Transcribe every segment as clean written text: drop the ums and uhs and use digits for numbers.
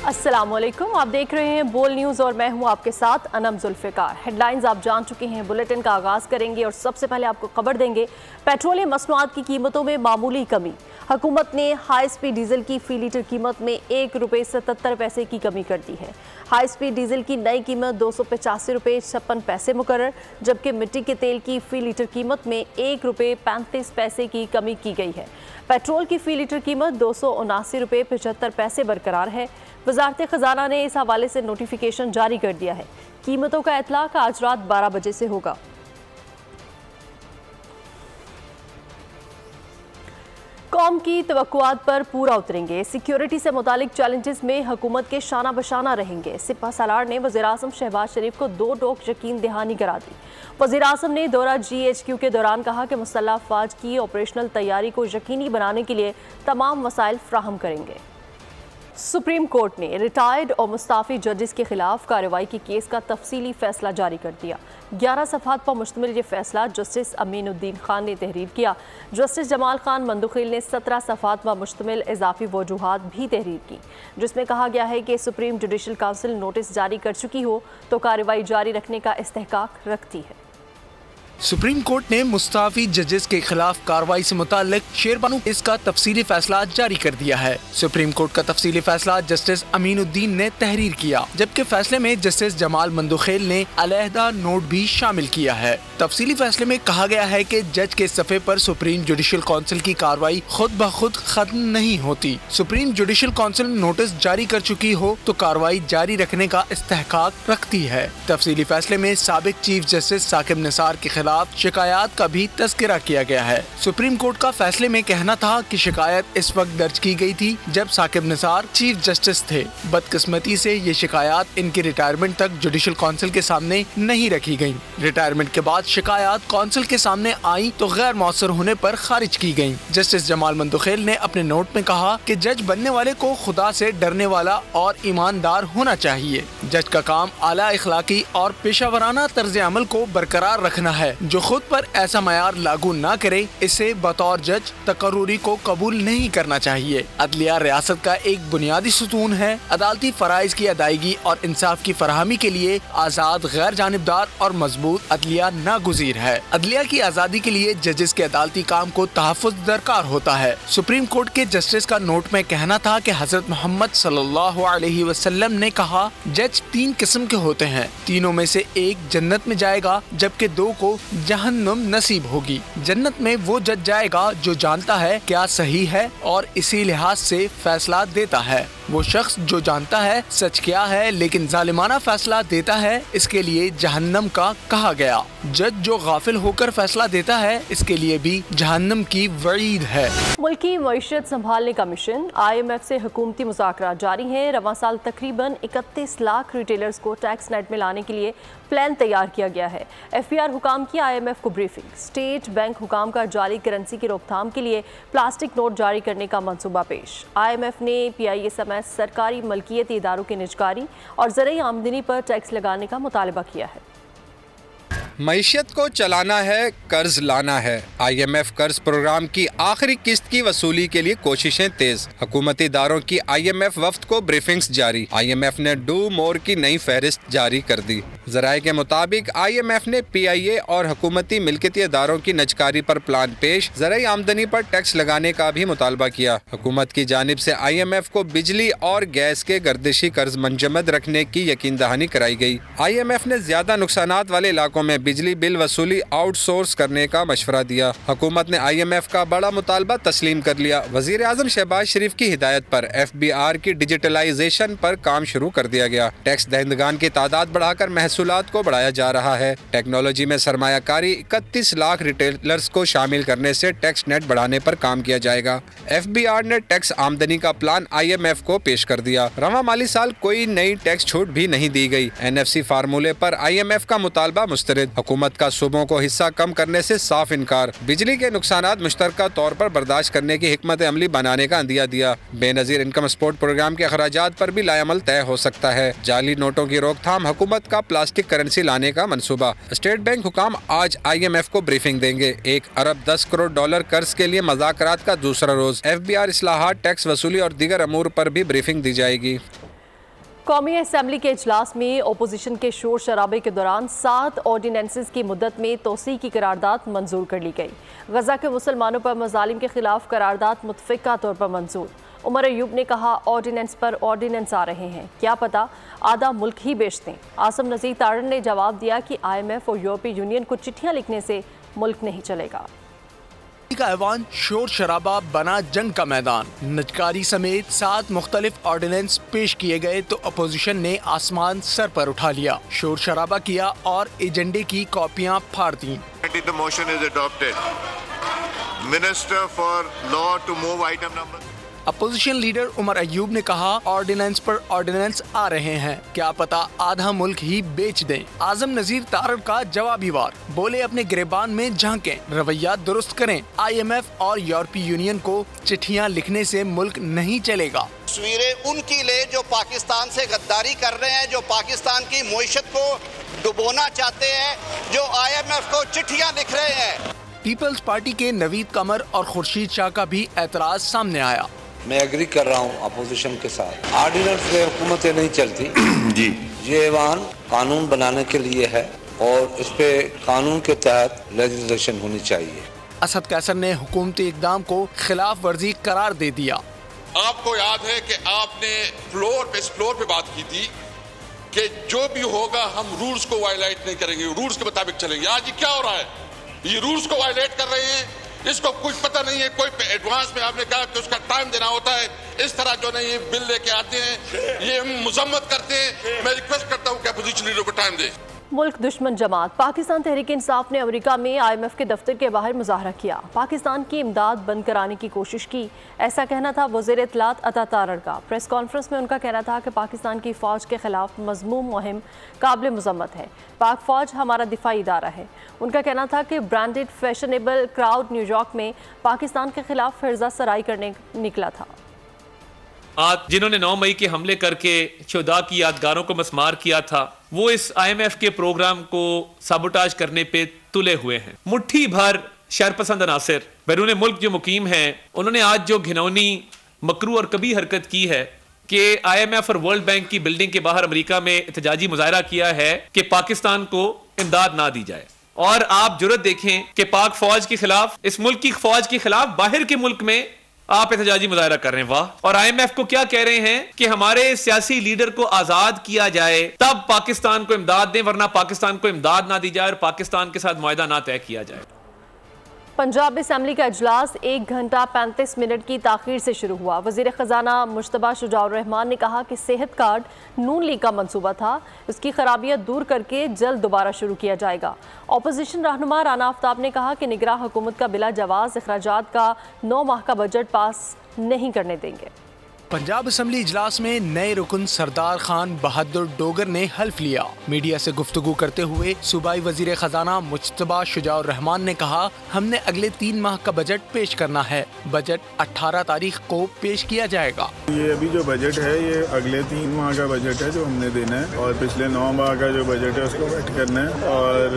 अस्सलामुअलैकुम, आप देख रहे हैं बोल न्यूज़ और मैं हूं आपके साथ अनम जुल्फ़िकार। हेडलाइंस आप जान चुके हैं, बुलेटिन का आगाज़ करेंगे और सबसे पहले आपको खबर देंगे पेट्रोलियम मसनूआत की कीमतों में मामूली कमी। हुकूमत ने हाई स्पीड डीजल की फ़ी लीटर कीमत में ₹1.77 की कमी कर दी है। हाई स्पीड डीजल की नई कीमत ₹285.56 मुकर्रर, जबकि मिट्टी के तेल की फ़ी लीटर कीमत में ₹1.35 की कमी की गई है। पेट्रोल की फ़ी लीटर कीमत ₹279.75 बरकरार है। वजारत खजाना ने इस हवाले से नोटिफिकेशन जारी कर दिया है। कीमतों का इतलाक आज रात 12 बजे से होगा। कौम की तवक्कुआत पर पूरा उतरेंगे। सिक्योरिटी से मुतालिक चैलेंजेस में हुकूमत के शाना बशाना रहेंगे। सिपा सालार ने वज़ीर-ए-आज़म शहबाज शरीफ को 2 टोक यकीन दहानी करा दी। वज़ीर-ए-आज़म ने दौरा GHQ के दौरान कहा कि मुसल्लह अफ़वाज की ऑपरेशनल तैयारी को यकीनी बनाने के लिए तमाम वसाइल फ्राहम करेंगे। सुप्रीम कोर्ट ने रिटायर्ड और मुस्ताफ़ी जजेस के खिलाफ कार्रवाई के केस का तफसीली फैसला जारी कर दिया। 11 सफ़हात पर मुश्तमिल ये फैसला जस्टिस अमीनुद्दीन खान ने तहरीर किया। जस्टिस जमाल खान मंदुखिल ने 17 सफ़हात पर मुश्तमिल इजाफी वजूहात भी तहरीर की, जिसमें कहा गया है कि सुप्रीम जुडिशल काउंसिल नोटिस जारी कर चुकी हो तो कार्रवाई जारी रखने का इस्तेहकाक रखती है। सुप्रीम कोर्ट ने मुस्ताफी जजेस के खिलाफ कार्रवाई से मुताल्लिक शेरबानू केस का तफसीली फैसला जारी कर दिया है। सुप्रीम कोर्ट का तफसीली फैसला जस्टिस अमीनुद्दीन ने तहरीर किया, जबकि फैसले में जस्टिस जमाल मंदुखेल ने अलहदा नोट भी शामिल किया है। तफसीली फैसले में कहा गया है कि जज के सफ़े पर सुप्रीम जुडिशल काउंसिल की कार्रवाई खुद ब खुद खत्म नहीं होती। सुप्रीम जुडिशल काउंसिल नोटिस जारी कर चुकी हो तो कार्रवाई जारी रखने का इस्तेहकाक रखती है। तफसीली फैसले में साबिक चीफ जस्टिस साकिब निसार के खिलाफ शिकायत का भी तस्करा किया गया है। सुप्रीम कोर्ट का फैसले में कहना था कि शिकायत इस वक्त दर्ज की गई थी जब साकिब निसार चीफ जस्टिस थे। बदकिस्मती से ये शिकायत इनके रिटायरमेंट तक जुडिशल काउंसिल के सामने नहीं रखी गयी। रिटायरमेंट के बाद शिकायत काउंसिल के सामने आई तो गैर मौसर होने पर खारिज की गयी। जस्टिस जमाल मंदुखेल ने अपने नोट में कहा कि जज बनने वाले को खुदा से डरने वाला और ईमानदार होना चाहिए। जज का काम आला इखलाकी और पेशावराना तर्ज अमल को बरकरार रखना है। जो खुद पर ऐसा मयार लागू ना करे, इसे बतौर जज तकर्रुरी को कबूल नहीं करना चाहिए। अदलिया रियासत का एक बुनियादी सुतून है। अदालती फराइज की अदायगी और इंसाफ की फराहमी के लिए आजाद, गैर जानिबदार और मजबूत अदलिया नागुज़ीर है। अदलिया की आज़ादी के लिए जजेस के अदालती काम को तहफ़्फ़ुज़ दरकार होता है। सुप्रीम कोर्ट के जस्टिस का नोट में कहना था कि हज़रत मोहम्मद सल्लल्लाहु अलैहि वसल्लम ने कहा, जज 3 किस्म के होते हैं, तीनों में से एक जन्नत में जाएगा जबकि 2 को जहन्नुम नसीब होगी। जन्नत में वो जज जाएगा जो जानता है क्या सही है और इसी लिहाज से फैसला देता है। वो शख्स जो जानता है सच क्या है लेकिन जालिमाना फैसला देता है, इसके लिए जहन्नम का कहा गया। जज जो गाफिल होकर फैसला देता है, इसके लिए भी जहन्नम की वईद है। मुल्की मईशत संभालने का मिशन IMF से हुकूमती मुज़ाकरात जारी हैं। रवां साल तकरीबन 31 लाख रिटेलर्स को टैक्स नेट में लाने के लिए प्लान तैयार किया गया है। FBR हुकाम की IMF को ब्रीफिंग। स्टेट बैंक हुकाम का जाली करेंसी की रोकथाम के लिए प्लास्टिक नोट जारी करने का मंसूबा पेश। IMF ने PIA समेत सरकारी मलकियती इदारों की निजकारी और ज़राई आमदनी पर टैक्स लगाने का मुतालबा किया है। मईशत को चलाना है, कर्ज लाना है। IMF कर्ज प्रोग्राम की आखिरी किस्त की वसूली के लिए कोशिशें तेज। हुकूमती इदारों की IMF वफ्द को ब्रीफिंग्स जारी। IMF ने डू मोर की नई फहरिस्त जारी कर दी। ज़राए के मुताबिक IMF ने PIA और हुकूमती मिल्कियती इदारों की निजकारी पर प्लान पेश, ज़राई आमदनी पर टैक्स लगाने का भी मुतालबा किया। हुकूमत की जानिब से IMF को बिजली और गैस के गर्दिशी कर्ज मंजमद रखने की यकीन दहानी कराई गई। IMF ने ज्यादा नुकसानात वाले इलाकों में बिजली बिल वसूली आउटसोर्स करने का मशवरा दिया। हुकूमत ने IMF का बड़ा मुतालबा तस्लीम कर लिया। वज़ीर-ए-आज़म शहबाज शरीफ की हिदायत पर FBR की डिजिटलाइजेशन पर काम शुरू कर दिया गया। टैक्स दहिंदगान की तादाद बढ़ाकर महसूलात को बढ़ाया जा रहा है। टेक्नोलॉजी में सरमायाकारी 31 लाख रिटेलर्स को शामिल करने से टैक्स नेट बढ़ाने पर काम किया जाएगा। FBR ने टैक्स आमदनी का प्लान IMF को पेश कर दिया। रवां माली साल कोई नई टैक्स छूट भी नहीं दी गई। NFC फार्मूले पर IMF का मुतालबा मुस्तरद। हुकूमत का सूबों को हिस्सा कम करने से साफ इनकार। बिजली के नुकसानात मुश्तरका तौर पर बर्दाश्त करने की हिकमत अमली बनाने का अंदिया दिया। बेनजीर इनकम सपोर्ट प्रोग्राम के अखराजात पर भी लायामल तय हो सकता है। जाली नोटों की रोकथाम, हुकूमत का प्लास्टिक करेंसी लाने का मंसूबा। स्टेट बैंक हुकाम आज IMF को ब्रीफिंग देंगे। 1 अरब 10 करोड़ डॉलर कर्ज के लिए मुज़ाकरात का दूसरा रोज। FBR इस्लाहात, टैक्स वसूली और दीगर अमूर पर भी ब्रीफिंग दी जाएगी। कौमी असम्बली के इजलास में ओपोजिशन के शोर शराबे के दौरान 7 ऑर्डिनेंसेस की मुद्दत में तोसी की करारदाद मंजूर कर ली गई। गजा के मुसलमानों पर मजालिम के खिलाफ करारदाद मुतफ़िका तौर पर मंजूर। उमर अयूब ने कहा, ऑर्डिनेंस पर ऑर्डिनेंस आ रहे हैं, क्या पता आधा मुल्क ही बेच दें। आसम नज़ीर तारण ने जवाब दिया कि IMF और यूरोपीय यूनियन को चिट्ठियाँ लिखने से मुल्क नहीं चलेगा। का ऐवान शोर शराबा बना जंग का मैदान। नजकारी समेत 7 मुख्तलिफ ऑर्डिनेंस पेश किए गए तो अपोजिशन ने आसमान सर पर उठा लिया, शोर शराबा किया और एजेंडे की कॉपियां फाड़ दी। अपोजिशन लीडर उमर अयूब ने कहा, ऑर्डिनेंस पर ऑर्डिनेंस आ रहे हैं, क्या पता आधा मुल्क ही बेच दें। आजम नजीर तारण का जवाबी वार, बोले अपने गिरेबान में झांकें, रवैया दुरुस्त करें। IMF और यूरोपीय यूनियन को चिट्ठियां लिखने से मुल्क नहीं चलेगा। तस्वीरें उनकी ले जो पाकिस्तान से गद्दारी कर रहे हैं, जो पाकिस्तान की मईशत को डुबोना चाहते हैं, जो IMF को चिट्ठियां लिख रहे हैं। पीपल्स पार्टी के नवीद कमर और खुर्शीद शाह का भी एतराज सामने आया। मैं एग्री कर रहा हूँ अपोजिशन के साथ, ऑर्डिनेंस से हुकूमतें नहीं चलती जी। ये ऐवान कानून बनाने के लिए है और इस पे कानून के तहत लेजिस्लेशन होनी चाहिए। असद कैसर ने हुकूमती इक़दाम को खिलाफ वर्जी करार दे दिया। आपको याद है कि आपने इस फ्लोर पे बात की थी कि जो भी होगा हम रूल्स को वायलेट नहीं करेंगे, रूल्स के मुताबिक चलेंगे। आज ये क्या हो रहा है, ये रूल्स को वायलेट कर रहे हैं, इसको कुछ पता नहीं है। कोई एडवांस में आपने कहा कि उसका टाइम देना होता है, इस तरह जो नहीं ये बिल लेके आते हैं, ये मुजम्मत करते हैं। मैं रिक्वेस्ट करता हूं कि अपोजिशन लीडर को टाइम दे। मुल्क दुश्मन जमात पाकिस्तान तहरीक इंसाफ ने अमेरिका में IMF के दफ्तर के बाहर मुजाहरा किया, पाकिस्तान की इमदाद बंद कराने की कोशिश की। ऐसा कहना था वज़ीर इत्तलात अता तारड़ का। प्रेस कॉन्फ्रेंस में उनका कहना था कि पाकिस्तान की फ़ौज के खिलाफ मज़मूम मुहिम काबिल मज़म्मत है, पाक फ़ौज हमारा दिफाई इदारा है। उनका कहना था कि ब्रांडेड फैशनेबल क्राउड न्यूयॉर्क में पाकिस्तान के खिलाफ फिरजा सराई करने निकला था। आज जिन्होंने 9 मई के हमले करके शुहदा की यादगारों को मस्मार किया था, वो इस IMF के प्रोग्राम को साबोटाज करने पे तुले हुए हैं। मुट्ठी भर शरपसंद अनासिर बैरून मुल्क जो मुकीम हैं, उन्होंने आज जो घिनौनी, मकरू और कभी हरकत की है कि IMF और वर्ल्ड बैंक की बिल्डिंग के बाहर अमेरिका में एहतजाजी मुजाहरा किया है कि पाकिस्तान को इमदाद ना दी जाए। और आप जुर्रत देखें कि पाक फौज के खिलाफ, इस मुल्क की फौज के खिलाफ बाहर के मुल्क में आप एहतजाजी मुजाहरा कर रहे हैं। वाह। और IMF को क्या कह रहे हैं कि हमारे सियासी लीडर को आजाद किया जाए, तब पाकिस्तान को इमदाद दें, वरना पाकिस्तान को इमदाद ना दी जाए और पाकिस्तान के साथ मुआहदा ना तय किया जाए। पंजाब असम्बली का इजलास 1 घंटा 35 मिनट की ताखीर से शुरू हुआ। वज़ीर ख़जाना मुश्तबा शुजाउर रहमान ने कहा कि सेहत कार्ड नून लीग का मंसूबा था, उसकी खराबियां दूर करके जल्द दोबारा शुरू किया जाएगा। अपोजिशन रहनुमा राना आफ्ताब ने कहा कि निगरां हुकूमत का बिला जवाज़ अखराजात का 9 माह का बजट पास नहीं करने देंगे। पंजाब असम्बली इजलास में नए रुकन सरदार खान बहादुर डोगर ने हल्फ लिया। मीडिया से गुफ्तगू करते हुए सूबाई वजीर खजाना मुश्तबा शुजाउर रहमान ने कहा, हमने अगले 3 माह का बजट पेश करना है। बजट 18 तारीख को पेश किया जाएगा। ये अभी जो बजट है ये अगले 3 माह का बजट है जो हमने देना है, और पिछले 9 माह का जो बजट है उसको वेट करना है,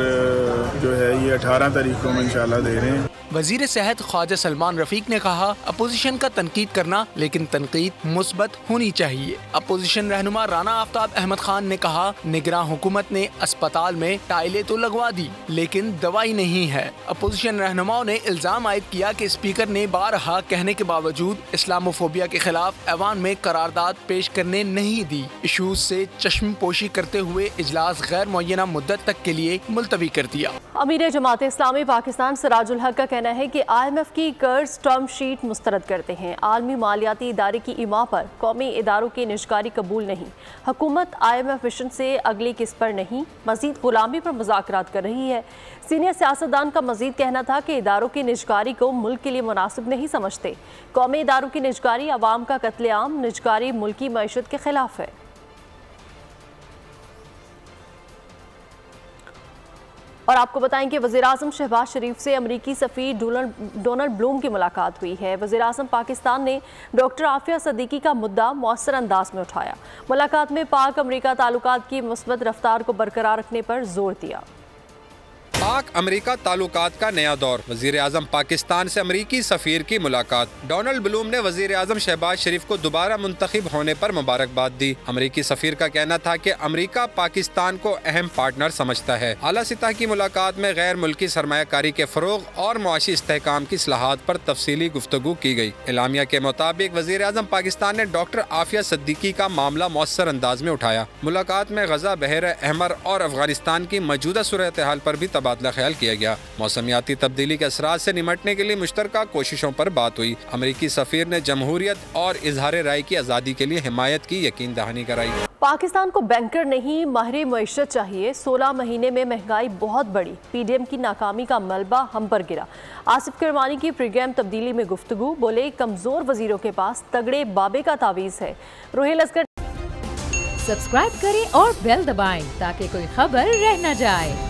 और जो है ये 18 तारीख को हम इंशाल्लाह दे रहे हैं। वजीर सेहत ख्वाजा सलमान रफीक ने कहा, अपोजिशन का तनकीद करना, लेकिन तनकीद मुस्बत होनी चाहिए। अपोजिशन रहनुमा राना आफ्ताब अहमद खान ने कहा, निगरां हुकूमत ने अस्पताल में टाइलें तो लगवा दी, लेकिन दवाई नहीं है। अपोजिशन रहनुमाओं ने इल्जाम आयद किया कि स्पीकर ने बारहा कहने के बावजूद इस्लामोफोबिया के खिलाफ ऐवान में करारदाद पेश करने नहीं दी। इशूज से चश्म पोशी करते हुए इजलास गैर मुअय्यना मुद्दत तक के लिए मुलतवी कर दिया। अमीर जमात इस्लामी पाकिस्तान सिराजुल हक का कहना है कि IMF की कर्ज टर्म शीट मुस्तरद करते हैं। आलमी मालियाती इदारे की इमा पर कौमी इदारों की निजकारी कबूल नहीं। हुकूमत IMF मिशन से अगली किस्त पर नहीं, मजीद गुलामी पर मुज़ाकरात कर रही है। सीनियर सियासतदान का मजीद कहना था कि इदारों की निजकारी को मुल्क के लिए मुनासिब नहीं समझते। कौमी इदारों की निजकारी अवाम का कत्लेआम, निजकारी मुल्की मईशत के खिलाफ है। और आपको बताएं कि वज़ीर-ए-आज़म शहबाज शरीफ से अमरीकी सफ़ीर डोनाल्ड ब्लूम की मुलाकात हुई है। वज़ीर-ए-आज़म पाकिस्तान ने डॉक्टर आफिया सदीकी का मुद्दा मौसर अंदाज में उठाया। मुलाकात में पाक अमरीका ताल्लुकात की मुस्बत रफ्तार को बरकरार रखने पर जोर दिया। पाक अमेरिका ताल्लुकात का नया दौर, वजीर आजम पाकिस्तान से अमेरिकी सफीर की मुलाकात। डोनाल्ड ब्लूम ने वजीर आजम शहबाज शरीफ को दोबारा मुंतखब होने पर मुबारकबाद दी। अमेरिकी सफीर का कहना था कि अमेरिका पाकिस्तान को अहम पार्टनर समझता है। आला सतह की मुलाकात में गैर मुल्की सरमायाकारी के फरोग और मुआशी इस्तेहकाम की इस्लाहात पर तफसीली गुफ्तगू की गई। एलामिया के मुताबिक वजीर आजम पाकिस्तान ने डॉक्टर आफिया सिद्दीकी का मामला मौसर अंदाज में उठाया। मुलाकात में गजा, बहर अहमर और अफगानिस्तान की मौजूदा सूरत हाल पर भी तबादला ख्याल किया गया। मौसमियाती तब्दीली के असरात से निमटने के लिए मुश्तरका कोशिशों पर बात हुई। अमेरिकी सफीर ने जमहूरियत और इजहार राय की आज़ादी के लिए हिमायत की यकीन दहानी कराई। पाकिस्तान को बैंकर नहीं माहिर मईशत चाहिए। 16 महीने में महंगाई बहुत बढ़ी, PDM की नाकामी का मलबा हम पर गिरा। आसिफ किरमानी की प्रोग्राम तब्दीली में गुफ्तगू, बोले कमजोर वजीरों के पास तगड़े बाबे का तावीज है। रोहिल असगर सब्सक्राइब करें और बेल दबाएं ताकि कोई खबर रह न जाए।